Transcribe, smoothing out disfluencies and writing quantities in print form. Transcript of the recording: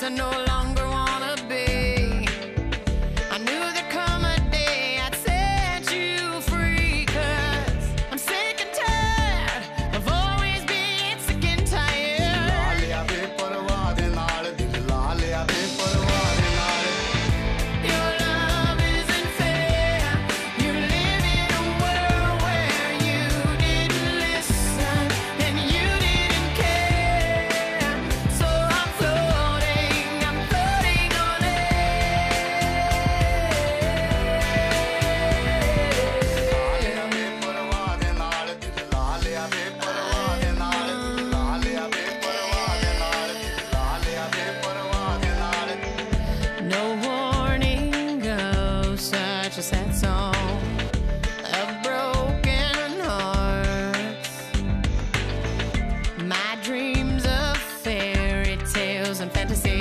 I no longer wanna be. I knew there'd come a day I'd set you free, 'cause I'm sick and tired of always being sick and tired. ला लिया बेपरवाह दे नाल, दिल ला लिया बेपरवाह दे नाल। Your love isn't fair. You live in a world where you didn't listen and you didn't care. So I'm floating on air. ला लिया बेपरवाह दे नाल, दिल ला लिया बेपरवाह दे नाल, दिल ला लिया बेपरवाह दे नाल, दिल ला लिया बेपरवाह दे नाल। No warning goes such a sad song of broken hearts. My dreams of fairy tales and fantasy